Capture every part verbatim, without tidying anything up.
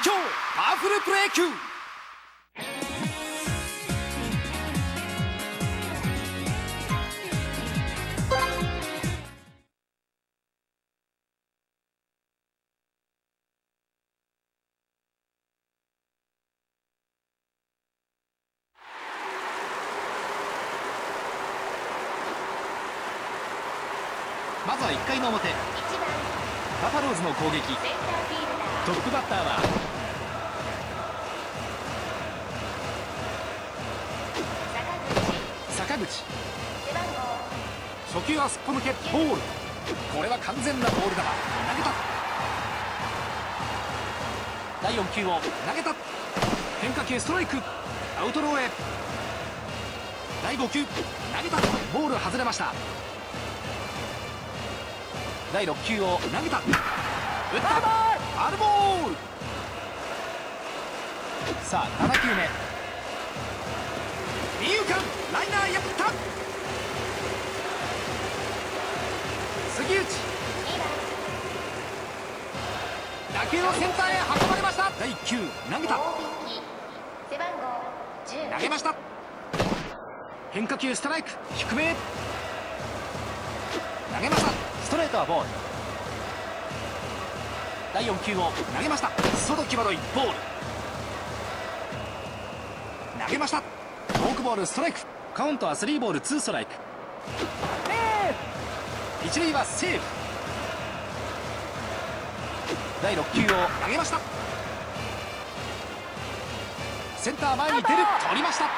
超パワフルプロ野球。まずはいっかいの表、バファローズの攻撃。トップバッターは坂口。初球はすっぽ抜けボール。これは完全なボールだが投げた。だいよん球を投げた。変化球ストライク。アウトローへ。だいご球投げた。ボール外れました。だいろっ球を投げた。打った。ファウルボール。さあなな球目。二遊間ライナー破った。杉内。打球をセンターへ運ばれました。だいいっ球投げた。投げました。変化球ストライク低め。投げました。ストレートはボール。だいよん球を投げました。外際どいボール。投げました。フォークボールストライク。カウントはスリーボールツーストライク。一塁はセーフ。だいろっ球を投げました。センター前に出る。取りました。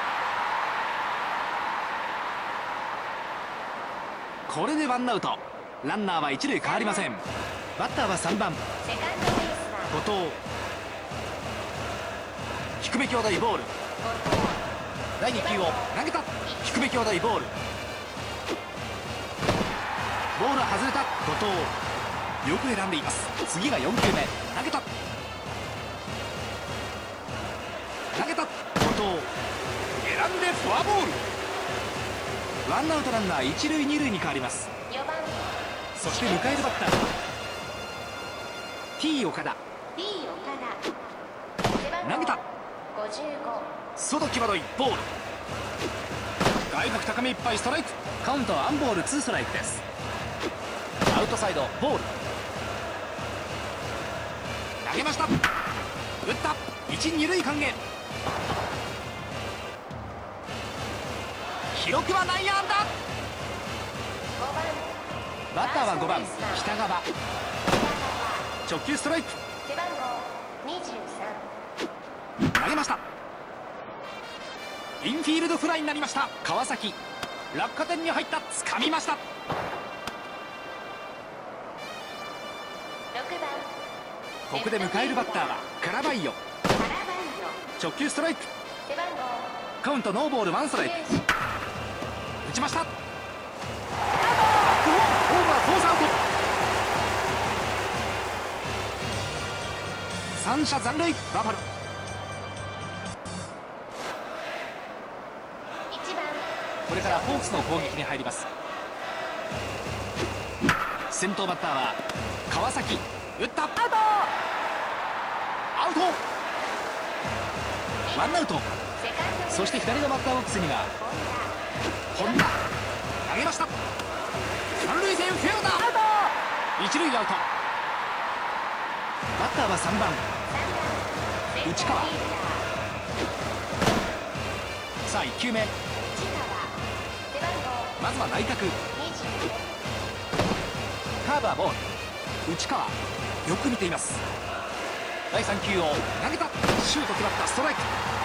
これでワンアウト。ランナーは一塁変わりません。バッターはさんばん後藤。低め強大ボール。だいに球を投げた。低め強大ボール。ボール外れた。後藤よく選んでいます。次がよん球目投げた。投げた。後藤選んでフォアボール。ワンアウトランナー一塁二塁に変わります。そして迎えるバッター T 岡田。投げた。外際どいボール。外角高めいっぱいストライク。カウントはワンボールツーストライクです。アウトサイドボール。投げました。打った。一二塁間へ。記録は内野安打。バッターはごばん北川。直球ストライク。投げました。インフィールドフライになりました。川崎落下点に入った。掴みました。ここで迎えるバッターはカラバイヨ。直球ストライク。カウントノーボールワンストライク。打ちました。ホームはフォースアウト。三者残塁。バファロ。これからホークスの攻撃に入ります。先頭バッターは川崎。打った。アウト。アウト。ワンアウト。そして左のバッターボックスには本田。投げました。三塁線フェアだ。一塁アウト。バッターはさんばん内川。さあいっ球目。まずは内角。カーブはボール。内川よく見ています。だいさん球を投げた。シュート決まった。ストライク。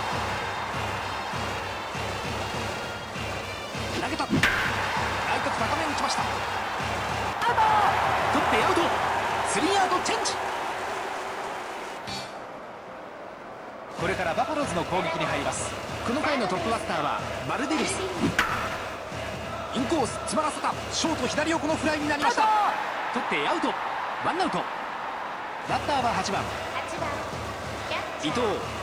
投げた。内角高めに打ちました。取ってアウト。スリーアウトチェンジ。これからバファローズの攻撃に入ります。この回のトップバッターはバルデリス。インコース詰まらせた。ショート左横のフライになりました。取ってアウト。ワンアウト。バッターははちばん伊藤。